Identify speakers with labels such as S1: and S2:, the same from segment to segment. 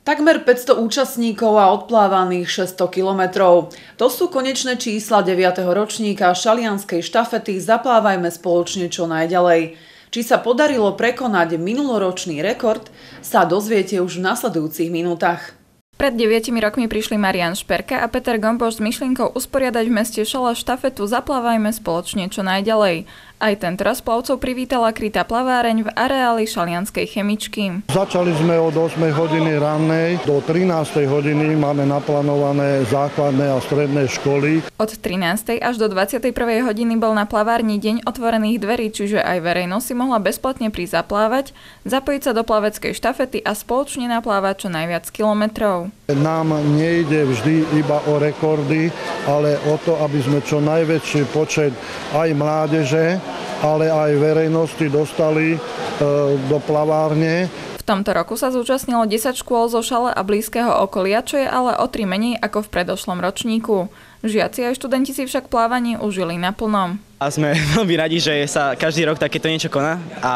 S1: Takmer 500 účastníkov a odplávaných 600 kilometrov. To sú konečné čísla 9. ročníka šalianskej štafety Zaplávajme spoločne čo najďalej. Či sa podarilo prekonať minuloročný rekord, sa dozviete už v nasledujúcich minútach.
S2: Pred 9 rokmi prišli Marián Šperka a Peter Gomboš s myšlienkou usporiadať v meste Šala štafetu Zaplávajme spoločne čo najďalej. Aj tentoraz plavcov privítala krytá plaváreň v areáli šalianskej chemičky.
S3: Začali sme od 8 hodiny rannej, do 13 hodiny máme naplánované základné a stredné školy.
S2: Od 13. až do 21. hodiny bol na plavárni deň otvorených dverí, čiže aj verejnosť si mohla bezplatne prísť zaplávať, zapojiť sa do plaveckej štafety a spoločne naplávať čo najviac kilometrov.
S3: Nám nejde vždy iba o rekordy, ale o to, aby sme čo najväčší počet aj mládeže, ale aj verejnosti dostali do plavárne.
S2: V tomto roku sa zúčastnilo 10 škôl zo Šale a blízkeho okolia, čo je ale o 3 menej ako v predošlom ročníku. Žiaci aj študenti si však plávanie užili naplno.
S4: A sme veľmi radi, že sa každý rok takéto niečo koná a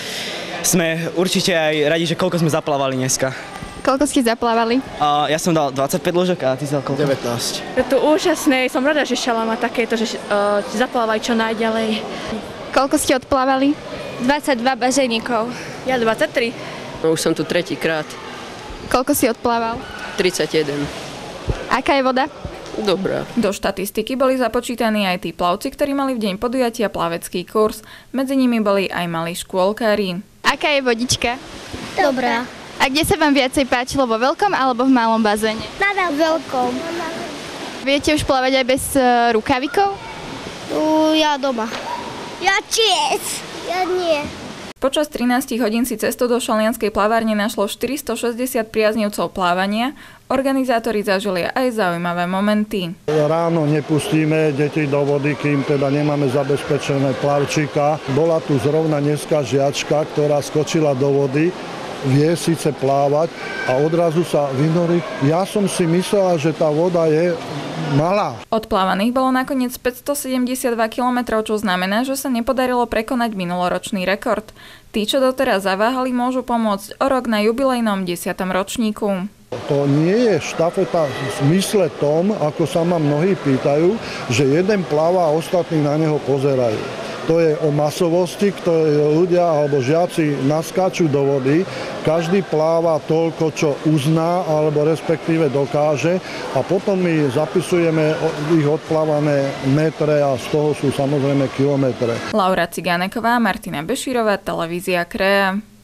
S4: sme určite aj radi, že koľko sme zaplávali dneska.
S5: Koľko ste zaplávali?
S4: Ja som dal 25 ložok a ty si dal koľko? 19.
S6: Je to úžasné, som rada, že Šala má takéto, že zaplávaj čo najďalej.
S5: Koľko ste odplávali?
S6: 22 bazénikov. Ja 23.
S7: Už som tu tretíkrát.
S5: Koľko si odplával?
S7: 31.
S5: Aká je voda?
S7: Dobrá.
S2: Do štatistiky boli započítaní aj tí plavci, ktorí mali v deň podujatia plavecký kurz. Medzi nimi boli aj malí škôlkári.
S5: Aká je vodička?
S8: Dobrá.
S5: A kde sa vám viacej páčilo, vo veľkom alebo v malom bazéne?
S8: Na veľkom.
S5: Viete už plávať aj bez rukavikov?
S8: Ja doma. Ja tiež. Ja nie.
S2: Počas 13 hodín si cestu do šalianskej plavárne našlo 460 priaznivcov plávania. Organizátori zažili aj zaujímavé momenty.
S3: Ráno nepustíme deti do vody, kým teda nemáme zabezpečené plavčíka. Bola tu zrovna dneska žiačka, ktorá skočila do vody. Vie síce plávať a odrazu sa vynorí. Ja som si myslela, že tá voda je malá.
S2: Odplávaných bolo nakoniec 572 km, čo znamená, že sa nepodarilo prekonať minuloročný rekord. Tí, čo doteraz zaváhali, môžu pomôcť o rok na jubilejnom 10. ročníku.
S3: To nie je štafeta v zmysle tom, ako sa ma mnohí pýtajú, že jeden pláva a ostatní na neho pozerajú. To je o masovosti, ktoré ľudia alebo žiaci naskáču do vody. Každý pláva toľko, čo uzná alebo respektíve dokáže a potom my zapisujeme ich odplávané metre a z toho sú samozrejme kilometre.
S2: Laura Cigáneková, Martina Bešírová, televízia Krea.